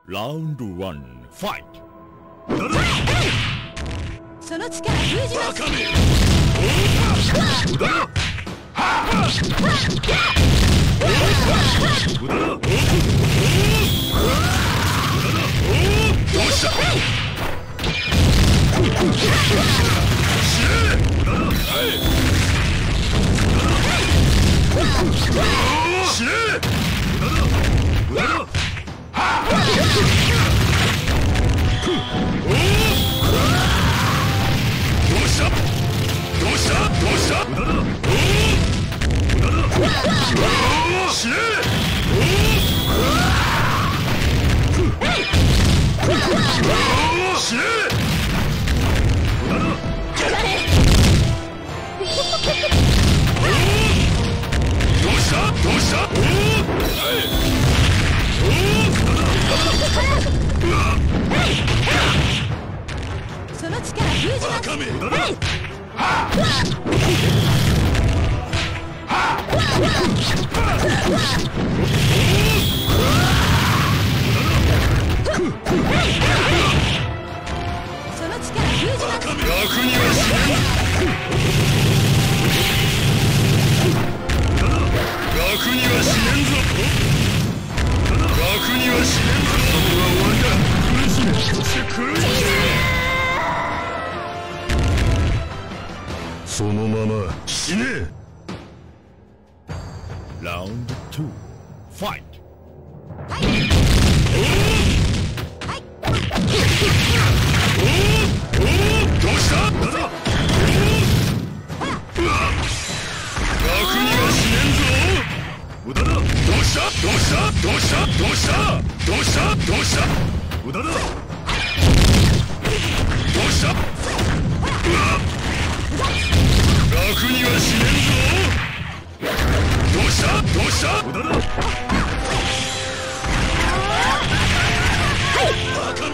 Round 1 fight. その力封じます。その力封じます。その力封じます。楽にはしねん。楽にはしねんぞ。楽にはしねんぞ。これは終わりだ。苦しめ。そして来る。そのまま死ね。 Round 2 fight. どうした？楽にはしねんぞ。無駄だ。どうした？どうした？どうした？どうした？どうした？どうした？無駄だ。どうした？楽にはしねんぞ。どうした？どうした？無駄だ。バカめ。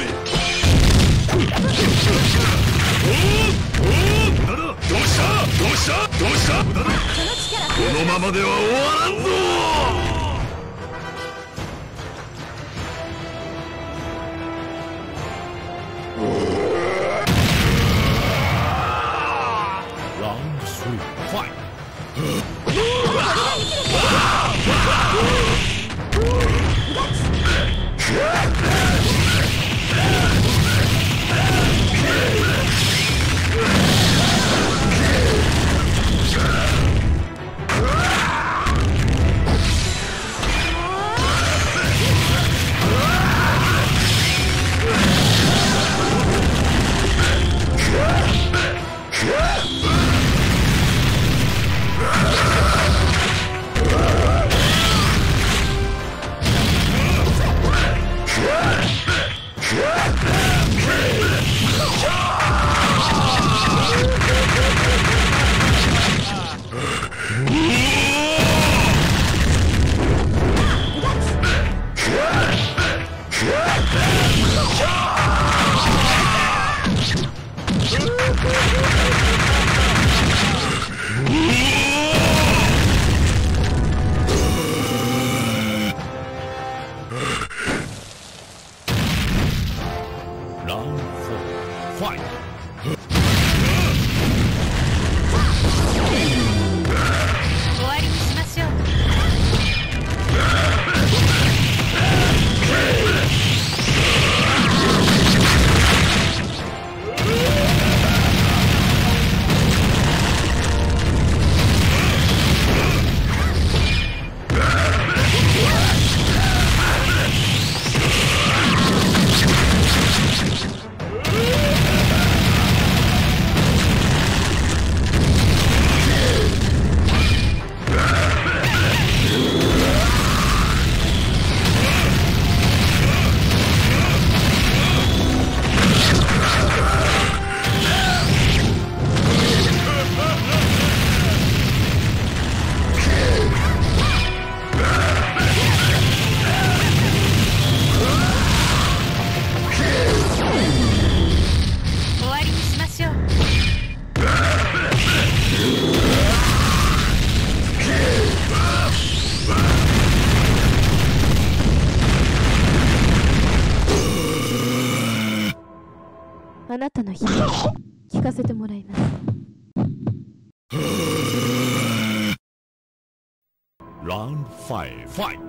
無駄だ。どうした？どうした？どうした？無駄だ。このままでは終わらんぞ。 Round 3 fight. こかせてもらいます。 Round 5 fight.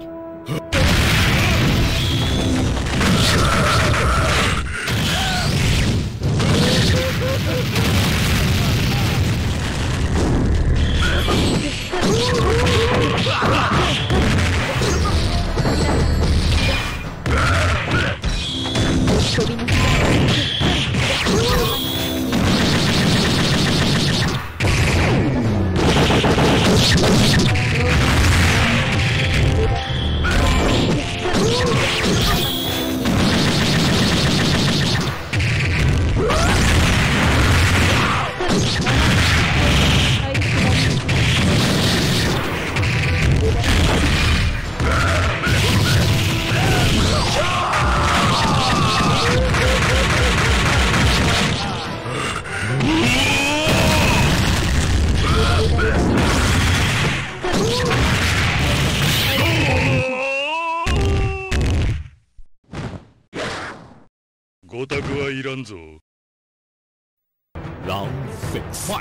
ごたくはいらんぞ。 Round 6 fight.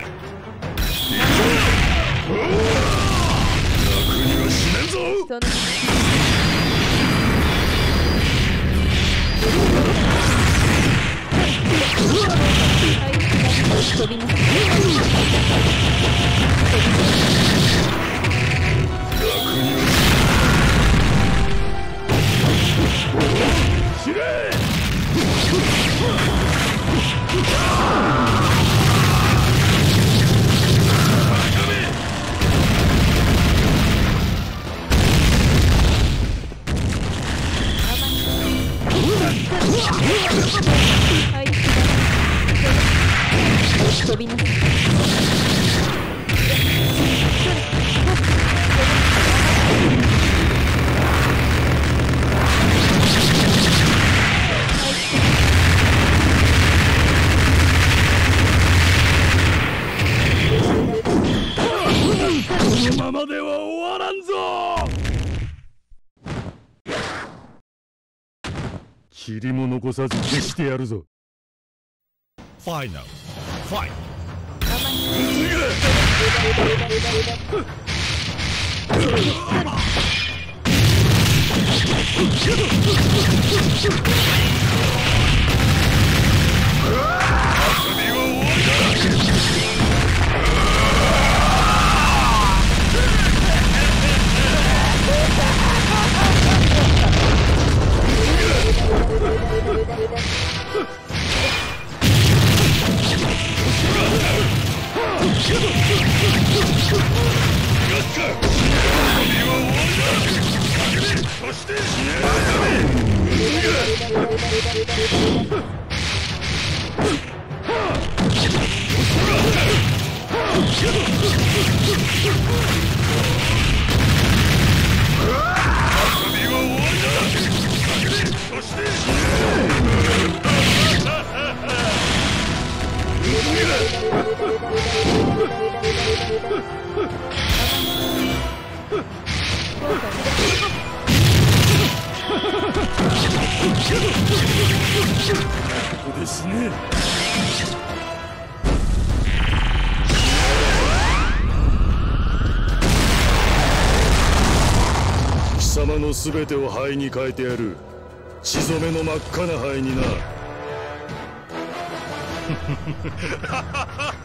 楽にはしねんぞ。 飛びます。 知れ。 飛びます。 このままでは終わらんぞ。塵も残さず消してやるぞ。 Final fight. ここですね。貴様のすべてを灰に変えてやる。血染めの真っ赤な灰にな。